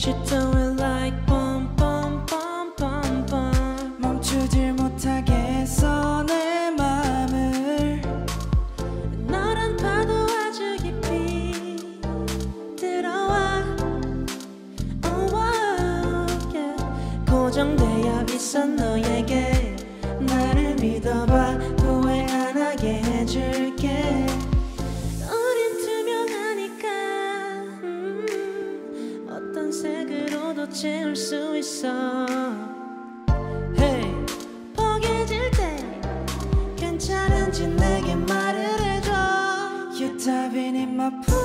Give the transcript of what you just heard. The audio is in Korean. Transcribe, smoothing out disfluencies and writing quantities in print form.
She do it like bum bum bum bum bum. 멈추질 못하겠어 내 맘을. 너란 파도 아주 깊이 들어와. Oh, yeah. 고정되어 있어 너에게. 나를 믿어봐 후회 안 하게 해줄게. 우린 투명하니까 어떤 색으로도 채울 수 있어. Hey. 포개질 때 괜찮은지 내게 말을 해줘. You diving in my pool.